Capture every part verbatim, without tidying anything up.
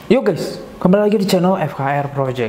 Yo guys, kembali lagi di channel F K R Project.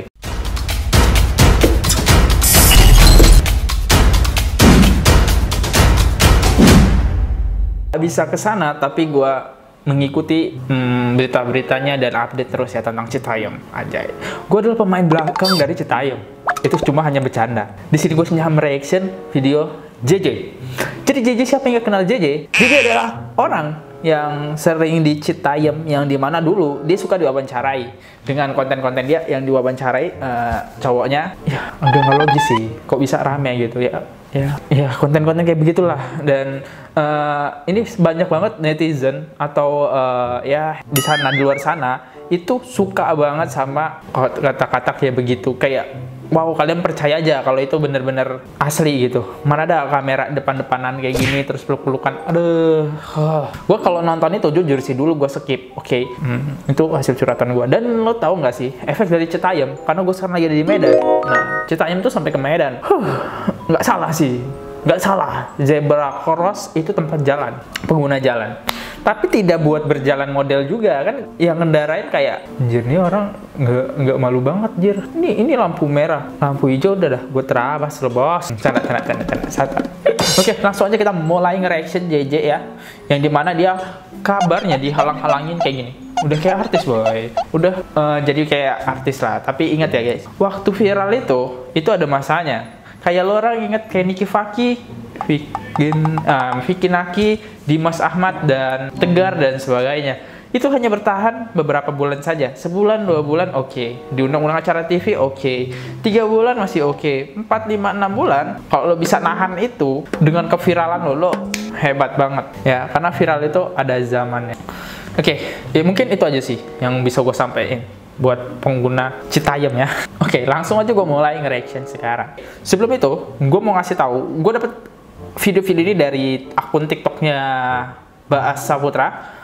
Bisa ke sana, tapi gue mengikuti hmm, berita-beritanya dan update terus ya tentang Citayam. Anjay, gue adalah pemain belakang dari Citayam. Itu cuma hanya bercanda. Di sini gue hanya mereaction video J J. Jadi J J, siapa yang gak kenal J J? J J adalah orang yang sering di Citayam, yang dimana dulu dia suka diwawancarai dengan konten-konten dia yang diwawancarai uh, cowoknya. Ya agak nggak logis sih, kok bisa rame gitu ya. Ya, ya konten-konten kayak begitulah. Dan uh, ini banyak banget netizen atau uh, ya di sana, di luar sana itu suka banget sama kata-kata kayak begitu. Kayak wow, kalian percaya aja kalau itu bener-bener asli gitu. Mana ada kamera depan-depanan kayak gini terus peluk-pelukan. Aduh, oh. Gue kalau nonton itu jujur sih dulu gue skip. Oke, okay. hmm, itu hasil curhatan gue. Dan lo tahu nggak sih efek dari Citayam? Karena gue sekarang lagi ada di Medan. Nah, Citayam tuh sampai ke Medan. Huh, nggak salah sih, nggak salah. Zebra cross itu tempat jalan, pengguna jalan. Tapi tidak buat berjalan model juga kan, yang ngendarain kayak anjir nih orang nggak nggak malu banget jir. Ini ini lampu merah, lampu hijau udah dah gue terabas lo bos. Canda canda canda canda canda. Oke, langsung aja kita mulai nge-reaction J J ya, yang dimana dia kabarnya dihalang-halangin kayak gini. Udah kayak artis boy, udah uh, jadi kayak artis lah. Tapi ingat ya guys, waktu viral itu itu ada masanya. Kayak lo orang inget kayak Niki Faki, Vikin, um, Vicky Naki, Dimas Ahmad, dan Tegar, dan sebagainya. Itu hanya bertahan beberapa bulan saja. Sebulan, dua bulan, oke. Okay. Diundang-undang acara T V, oke. Okay. Tiga bulan masih oke. Okay. Empat, lima, enam bulan, kalau lo bisa nahan itu dengan keviralan lo, lo hebat banget. Ya, karena viral itu ada zamannya. Oke, okay. Ya mungkin itu aja sih yang bisa gue sampaikan buat pengguna Citayam ya. Oke, langsung aja gue mulai nge-reaction sekarang. Sebelum itu, gue mau ngasih tahu, gue dapet video-video ini dari akun TikToknya Baas Saputra.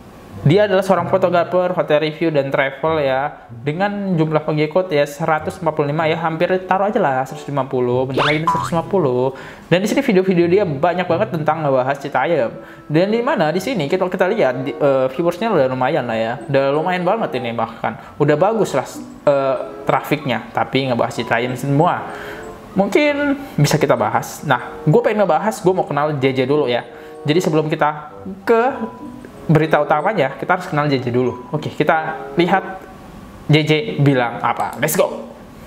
Dia adalah seorang fotografer, hotel review, dan travel ya, dengan jumlah pengikut ya seratus empat puluh lima ya, hampir taruh aja lah seratus lima puluh, bentar lagi seratus lima puluh. Dan di sini video-video dia banyak banget tentang ngebahas Citayam. Dan di mana di sini kita kita lihat di, uh, viewersnya udah lumayan lah ya, udah lumayan banget ini, bahkan udah bagus lah uh, trafiknya. Tapi ngebahas Citayam semua mungkin bisa kita bahas. Nah, gue pengen ngebahas, gue mau kenal J J dulu ya. Jadi sebelum kita ke berita utamanya, kita harus kenal J J dulu. Oke, kita lihat J J bilang apa. Let's go.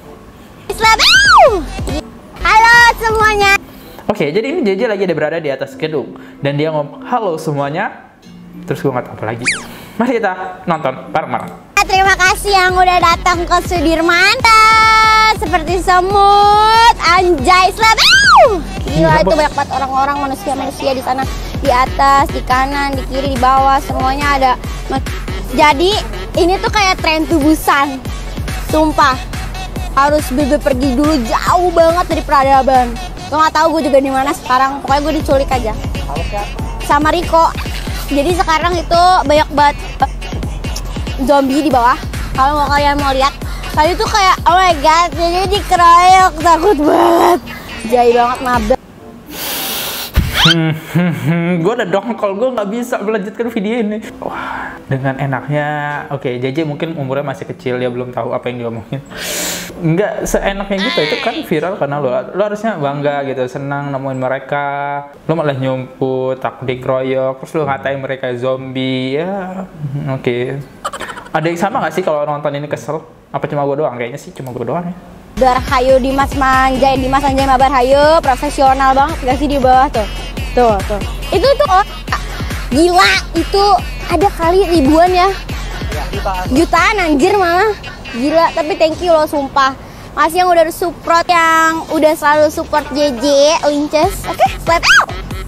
Halo semuanya. Oke, jadi ini J J lagi ada berada di atas gedung dan dia ngomong halo semuanya. Terus gue nggak tahu apa lagi. Mari kita nonton bareng-bareng. Terima kasih yang udah datang ke Sudirman. Seperti semut, anjay, selalu. Gila, itu banyak banget orang-orang, manusia-manusia di sana, di atas, di kanan, di kiri, di bawah, semuanya ada. Jadi ini tuh kayak tren tubusan, sumpah. Harus bebe pergi dulu jauh banget dari peradaban. Gue nggak tahu gue juga di mana sekarang. Pokoknya gue diculik aja. Sama Riko. Jadi sekarang itu banyak banget zombie di bawah. Kalau mau kalian mau lihat, tadi tuh kayak oh my god, jadi dikeroyok, takut banget. Jai banget mabek. Hmm, hmm, hmm. Gue udah dongkol, gue nggak bisa melanjutkan video ini. Wah, dengan enaknya, oke, okay, J J mungkin umurnya masih kecil, dia belum tahu apa yang diomongin. Nggak seenaknya gitu, itu kan viral karena lo, lo harusnya bangga gitu, senang nemuin mereka. Lo malah nyumput, takut dikeroyok, terus lo ngatain mereka zombie, ya, oke. Okay. Ada yang sama nggak sih kalau nonton ini kesel? Apa cuma gue doang? Kayaknya sih cuma gue doang ya. Barhayu Dimas Manjai, Dimas Anjay Mabarhayu, profesional banget gak sih di bawah tuh. Tuh, tuh. Itu tuh oh, gila, itu ada kali ribuan ya. Jutaan anjir malah. Gila, tapi thank you loh sumpah. Masih yang udah support, yang udah selalu support J J Linces. Oke, okay, slap out.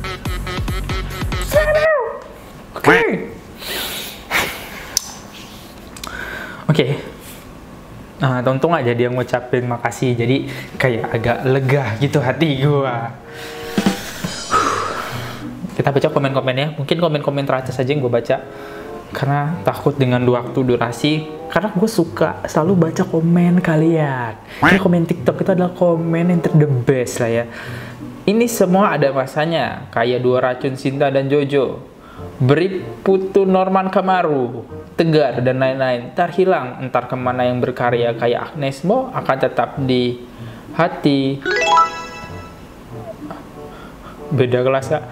Oke. Okay. Oke. Okay. Nah, untung aja dia ngucapin makasih, jadi kayak agak lega gitu hati gua. Kita baca komen-komennya, mungkin komen-komen terakhir saja yang gue baca, karena takut dengan waktu durasi, karena gue suka selalu baca komen kalian. Ini komen TikTok itu adalah komen yang ter the best lah ya. Ini semua ada masanya, kayak Dua Racun Cinta dan Jojo. Beri putu Norman Kamaru, tegar dan lain-lain, terhilang entar kemana yang berkarya kayak Agnes Mo akan tetap di hati. Beda kelas ya.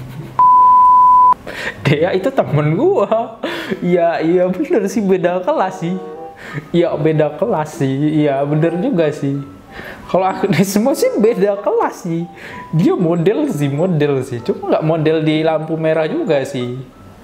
Dia itu temen gua. Ya iya bener sih, beda kelas sih. Ya beda kelas sih. Iya bener juga sih. Kalau Agnes Mo sih beda kelas sih. Dia model sih, model sih. Cuma nggak model di lampu merah juga sih.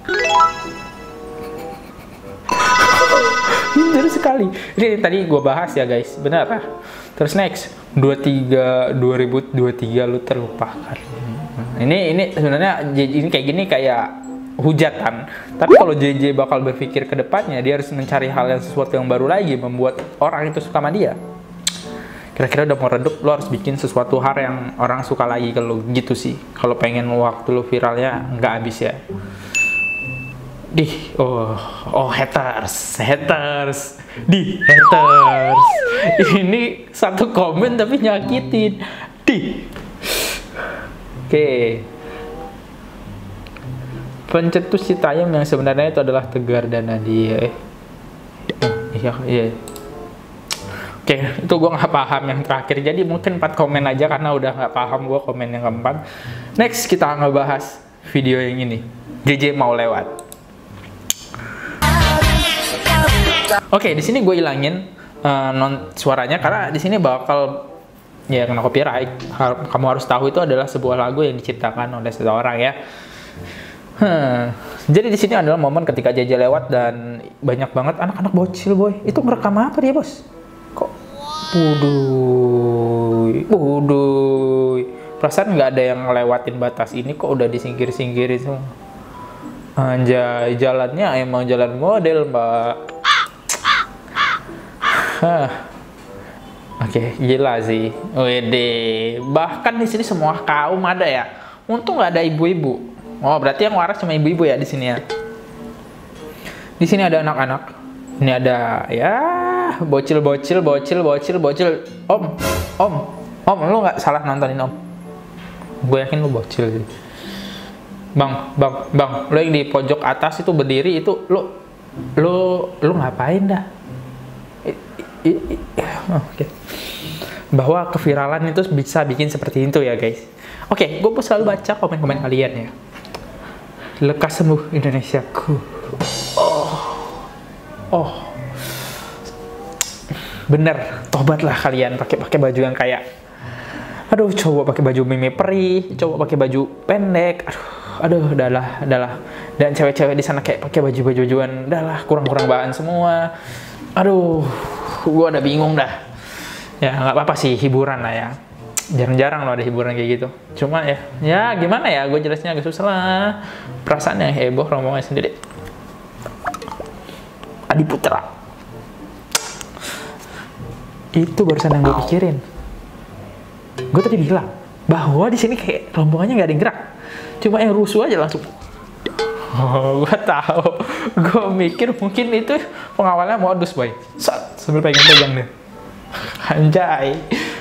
Pintar sekali. Ini tadi gue bahas ya guys, benar lah. Terus next, dua puluh tiga dua ribu dua puluh tiga lu terlupakan. Ini ini sebenarnya ini kayak gini kayak hujatan. Tapi kalau J J bakal berpikir ke depannya, dia harus mencari hal yang sesuatu yang baru lagi, membuat orang itu suka sama dia. Kira-kira udah mau redup, lo harus bikin sesuatu hal yang orang suka lagi ke lo, gitu sih. Kalau pengen waktu lo viralnya nggak habis ya. Dih, oh, oh haters, haters, di haters. Ini satu komen tapi nyakitin, di. Oke. Okay. Pencetus Citayam yang sebenarnya itu adalah Tegar dan Nadia. Iya, iya. Oke, okay, itu gue nggak paham yang terakhir. Jadi mungkin empat komen aja karena udah nggak paham gue komen yang keempat. Next kita ngebahas video yang ini. J J mau lewat. Oke, okay, di sini gue ilangin uh, non suaranya karena di sini bakal ya kena copyright. Kamu harus tahu itu adalah sebuah lagu yang diciptakan oleh seseorang ya. Hmm. Jadi di sini adalah momen ketika J J lewat dan banyak banget anak-anak bocil boy. Itu ngerekam apa dia bos? Kok buduy, buduy. Perasaan nggak ada yang ngelewatin batas ini kok udah disingkir-singkirin semua. Anjay, jalannya emang jalan model mbak. Hah. Oke, okay, gila sih. Wede. Bahkan di sini semua kaum ada ya. Untung nggak ada ibu-ibu. Oh, berarti yang waras cuma ibu-ibu ya di sini ya. Di sini ada anak-anak. Ini ada ya bocil, bocil, bocil, bocil, bocil. Om, om, om, lu nggak salah nontonin om. Gue yakin lu bocil sih. Bang, bang, bang, lu yang di pojok atas itu berdiri itu, lu, lu, lu ngapain dah? Oke. Okay. Bahwa keviralan itu bisa bikin seperti itu ya guys. Oke, okay, gue selalu baca komen-komen kalian ya. Lekas sembuh Indonesiaku. Oh, oh, bener. Tobatlah kalian pakai pakai baju yang kayak, aduh, coba pakai baju meme peri, coba pakai baju pendek. Aduh, aduh, udahlah, udahlah. Dan cewek-cewek di sana kayak pakai baju-bajuan, udahlah, kurang-kurang bahan semua. Aduh, gue udah bingung dah. Ya nggak apa-apa sih, hiburan lah ya. Jarang-jarang loh ada hiburan kayak gitu. Cuma ya, ya gimana ya, gue jelasnya agak susah lah. Perasaan yang heboh, rombongan sendiri. Adi Putra. Itu barusan yang gue pikirin. Gue tadi bilang bahwa di sini kayak rombongannya nggak ada yang gerak. Cuma yang rusuh aja langsung. Oh, gue tahu. Gue mikir mungkin itu pengawalnya modus boy. Sat, sambil pegang-pegang deh. Anjay.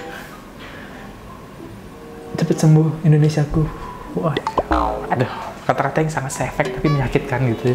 Cepet sembuh Indonesiaku. Wah, aduh, kata-kata yang sangat sefek tapi menyakitkan gitu.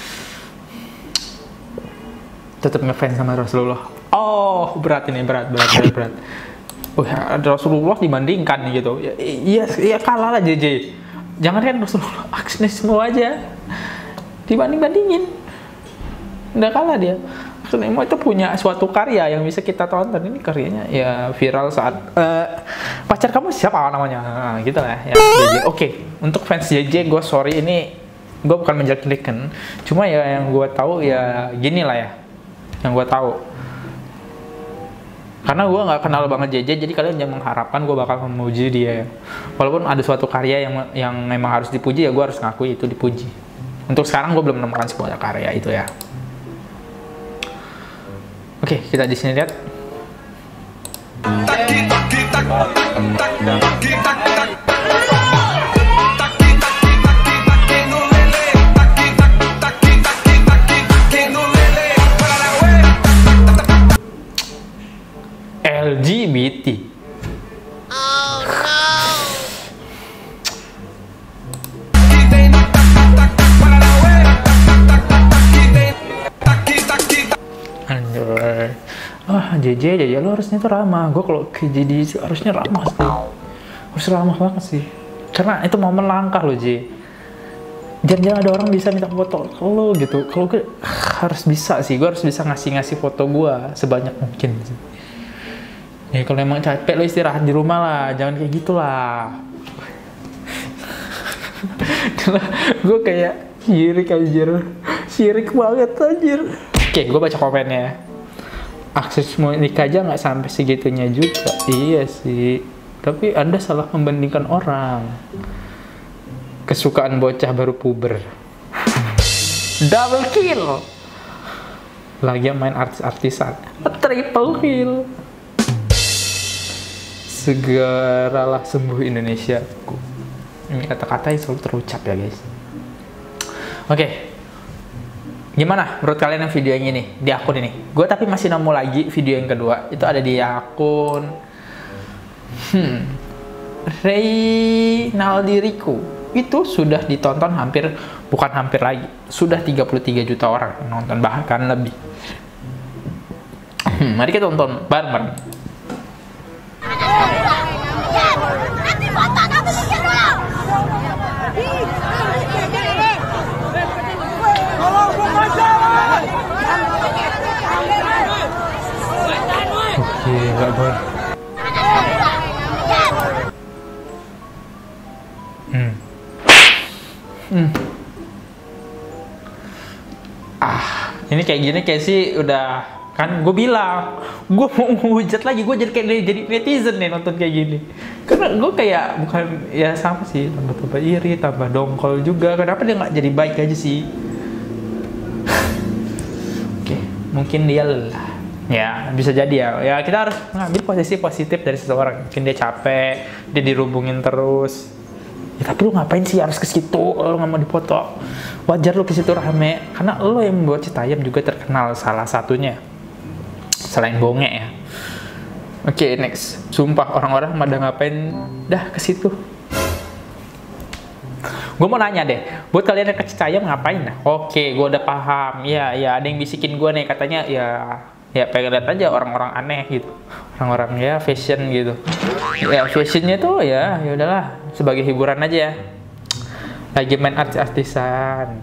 Tetap ngefans sama Rasulullah. Oh, berat ini, berat, berat, berat, berat. Oh, ya, Rasulullah dibandingkan gitu. Ya, iya, iya kalah lah J J. Jangan kan Rasulullah, Agnes Mo aja. Dibanding-bandingin. Udah kalah dia. Agnes Mo itu punya suatu karya yang bisa kita tonton. Ini karyanya ya viral saat uh, pacar kamu siapa namanya? Nah, gitu lah ya. J J. Oke, okay. Untuk fans J J gue sorry ini gue bukan menjelek-jelekan. Cuma ya yang gue tahu ya gini lah ya. Yang gue tahu. Karena gue nggak kenal banget J J, jadi kalian jangan mengharapkan gue bakal memuji dia. Walaupun ada suatu karya yang yang memang harus dipuji ya gue harus ngakui itu dipuji. Untuk sekarang gue belum menemukan sebuah karya itu ya. Oke, kita di sini lihat. L G B T. Oh, no. Anjir. Ah, J J, J J lo harusnya tuh ramah. Gue kalau ke J J sih harusnya ramah sih. Harus ramah banget sih. Karena itu momen langkah lo, J. Jangan-jangan ada orang bisa minta foto ke lo gitu. Kalau gue harus bisa sih. Gue harus bisa ngasih-ngasih foto gue sebanyak mungkin sih. Ya kalau emang capek lo istirahat di rumah lah. Jangan kayak gitulah. Gue kayak syirik anjir. Syirik banget anjir. Oke, gue baca komennya. Akses nikah aja nggak sampai segitunya juga. Iya sih. Tapi Anda salah membandingkan orang. Kesukaan bocah baru puber. Double kill. Lagi main artis-artisan. Triple kill. Segeralah sembuh Indonesia. Ini kata-kata yang selalu terucap ya guys. Oke. Gimana menurut kalian yang video yang ini? Di akun ini. Gue tapi masih nemu lagi video yang kedua. Itu ada di akun Hmm Reynaldi Riku. Itu sudah ditonton hampir, bukan hampir lagi, sudah tiga puluh tiga juta orang yang nonton, bahkan lebih. Hmm, mari kita tonton bareng-bareng. Oke, nggak boleh. Hmm. Hmm. Ah, ini kayak gini kayak sih udah kan gue bilang, gue mau ngehujat lagi, gue jadi kayak jadi netizen nih nonton kayak gini. Karena gue kayak bukan ya sama sih, tambah tambah iri, tambah dongkol juga. Kenapa dia nggak jadi baik aja sih? Oke, mungkin dia lelah. Ya, bisa jadi ya. Ya, kita harus mengambil posisi positif dari seseorang. Mungkin dia capek, dia dirubungin terus. Ya, tapi lu ngapain sih harus ke situ? Lu nggak mau dipoto. Wajar lu ke situ rame. Karena lu yang membuat Citayam juga terkenal salah satunya. Selain bonge ya. Oke, okay, next. Sumpah orang-orang pada ngapain dah ke situ. Gue mau nanya deh, buat kalian yang ke Citayam ngapain dah? Oke, okay, gue udah paham. Ya, ya ada yang bisikin gue nih katanya ya ya pengen lihat aja orang-orang aneh gitu, orang-orang ya fashion gitu. Ya fashionnya tuh ya ya udahlah sebagai hiburan aja ya. Lagi main artis-artisan,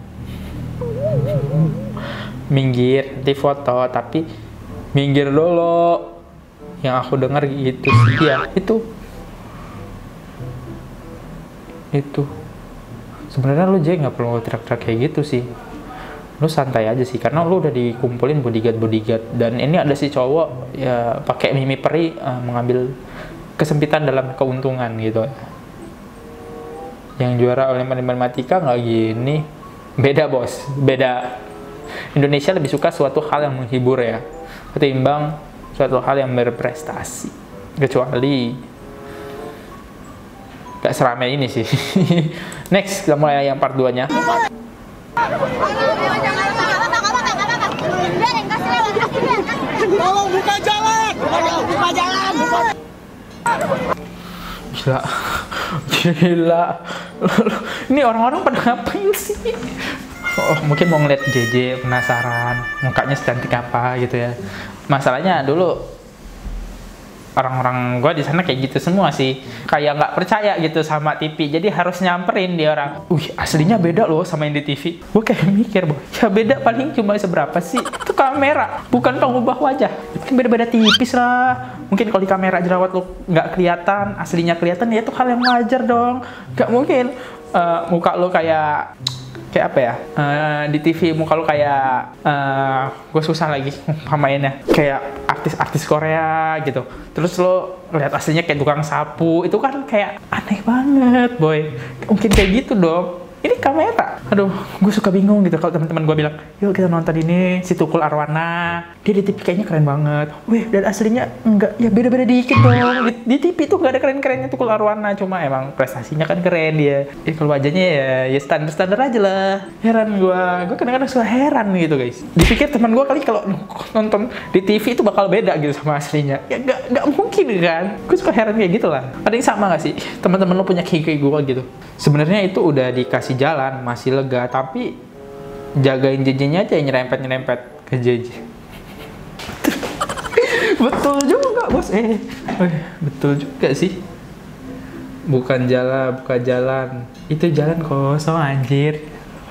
minggir nanti foto, tapi minggir dulu. Yang aku dengar gitu sih ya itu itu sebenarnya lu Jay nggak perlu teriak-teriak kayak gitu sih. Lu santai aja sih, karena lu udah dikumpulin bodyguard-bodyguard. Dan ini ada si cowok ya pakai mimi peri uh, mengambil kesempitan dalam keuntungan gitu. Yang juara oleh matematika nggak gini. Beda bos, beda. Indonesia lebih suka suatu hal yang menghibur ya, ketimbang suatu hal yang berprestasi. Kecuali gak seramai ini sih. Next, kita mulai yang part dua nya. Tolong buka jalan, buka jalan. Gila, gila. Ini orang-orang pada ngapain sih? Oh, mungkin mau ngeliat J J, penasaran, mukanya secantik apa gitu ya. Masalahnya dulu orang-orang gue di sana kayak gitu semua sih, kayak nggak percaya gitu sama T V, jadi harus nyamperin dia orang. Wih, aslinya beda loh sama yang di T V. Gue kayak mikir, boh, ya beda paling cuma seberapa sih? Itu kamera, bukan pengubah wajah. Mungkin beda-beda tipis lah. Mungkin kalau di kamera jerawat lo nggak kelihatan, aslinya kelihatan, ya itu hal yang wajar dong. Nggak mungkin uh, muka lo kayak kayak apa ya, uh, di T V muka lu kayak uh, gue susah lagi pemainnya kayak artis-artis Korea gitu, terus lo lihat aslinya kayak tukang sapu, itu kan kayak aneh banget boy. Mungkin kayak gitu dong. Ini kamera, aduh, gue suka bingung gitu kalau teman-teman gue bilang, yuk kita nonton ini si Tukul Arwana, dia di T V kayaknya keren banget. Wih, dan aslinya enggak, ya beda-beda dikit dong. Di, di T V tuh nggak ada keren-kerennya Tukul Arwana, cuma emang prestasinya kan keren dia. Ya kalau wajahnya ya, ya standar-standar aja lah. Heran gue, gue kadang-kadang suka heran gitu guys. Dipikir teman gue kali kalau nonton di T V itu bakal beda gitu sama aslinya. Ya nggak nggak mungkin kan. Gue suka heran kayak gitu lah. Ada yang sama nggak sih? Teman-teman lo punya kayak gue gitu. Sebenarnya itu udah dikasih jalan, masih lega, tapi jagain J J-nya aja yang nyerempet-nyerempet ke J J. Betul juga bos. Eh, eh betul juga sih. Bukan jalan, bukan jalan. Itu jalan kosong anjir.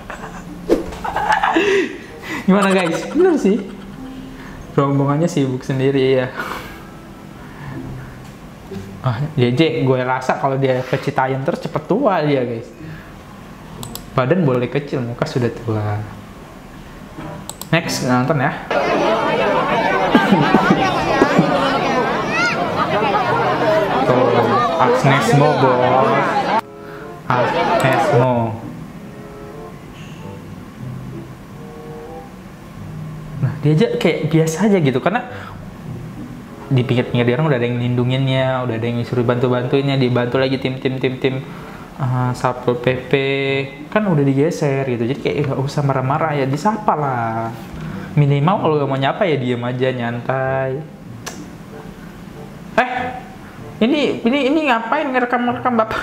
Gimana guys? Bener sih. Rombongannya sibuk sendiri ya. Ah, J J, gue rasa kalau dia ke Citayam terus cepet tua dia guys. Badan boleh kecil, muka sudah tua. Next, nonton ya. Tuh, Agnesmo bos. Agnesmo. Nah, dia aja kayak biasa aja gitu, karena di pinggir-pinggir dia orang udah ada yang nindunginnya, udah ada yang disuruh bantu-bantuinnya, dibantu lagi tim-tim-tim-tim uh, Satpol P P, kan udah digeser gitu, jadi kayak nggak usah marah-marah ya, disapa lah. Minimal kalau gak mau nyapa ya diem aja, nyantai. Eh, ini ini ini ngapain ngerekam-rekam bapak?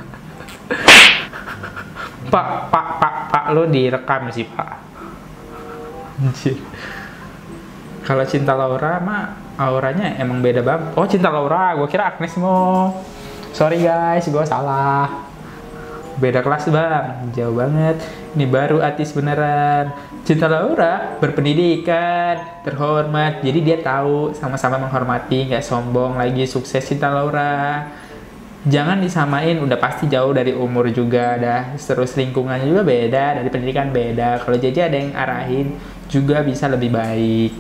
Pak, pak, pak, pak, lo direkam sih pak. Anjir. Kalau Cinta Laura mah auranya emang beda banget. Oh, Cinta Laura, gue kira Agnesmo. Sorry guys, gue salah. Beda kelas bang, jauh banget. Ini baru artis beneran. Cinta Laura berpendidikan, terhormat. Jadi dia tahu sama-sama menghormati, nggak sombong lagi, sukses Cinta Laura. Jangan disamain, udah pasti jauh dari umur juga dah. Terus lingkungannya juga beda, dari pendidikan beda. Kalau J J ada yang arahin juga bisa lebih baik.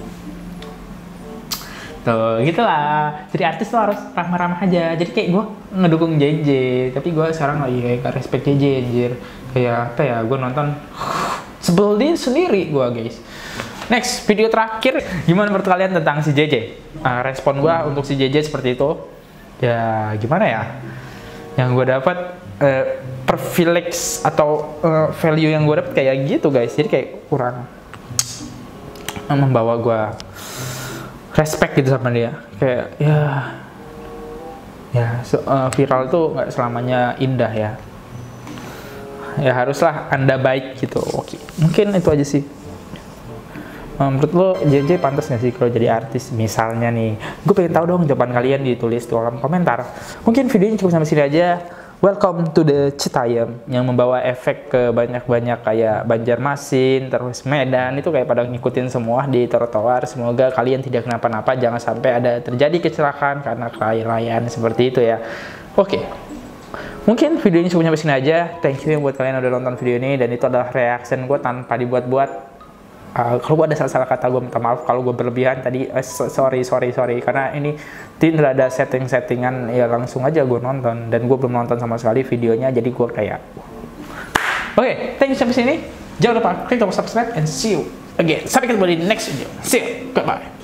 Tuh, gitulah. Jadi artis tuh harus ramah-ramah aja. Jadi kayak gue ngedukung J J, tapi gue sekarang lagi kayak gak respect J J anjir. Kayak apa ya, gue nonton sebelin sendiri gue guys. Next, video terakhir. Gimana menurut kalian tentang si J J? Uh, respon gue untuk si J J seperti itu. Ya, gimana ya? Yang gue dapat uh, privilege atau uh, value yang gue dapat kayak gitu guys. Jadi kayak kurang membawa gue respect gitu sama dia, kayak ya ya so, uh, viral tuh nggak selamanya indah ya, ya haruslah anda baik gitu. Oke, mungkin itu aja sih. Uh, menurut lo J J pantas nggak sih kalau jadi artis misalnya nih? Gue pengen tahu dong jawaban kalian, ditulis di kolom komentar. Mungkin videonya cukup sampai sini aja. Welcome to the Citayam yang membawa efek ke banyak-banyak kayak Banjarmasin, terus Medan, itu kayak pada ngikutin semua di trotoar. Semoga kalian tidak kenapa-napa, jangan sampai ada terjadi kecelakaan karena kelalaian seperti itu ya. Oke, mungkin video ini cukup sampai sini aja. Thank you buat kalian yang udah nonton video ini, dan itu adalah reaction gue tanpa dibuat-buat. Uh, kalau gue ada salah-salah kata, gue minta maaf kalau gue berlebihan tadi. uh, sorry sorry sorry karena ini tidak ada setting-settingan, ya langsung aja gue nonton, dan gue belum nonton sama sekali videonya, jadi gue kayak oke, okay, thank you sampai sini. Jangan lupa klik tombol subscribe and see you again. Sampai ketemu di next video. See you, goodbye.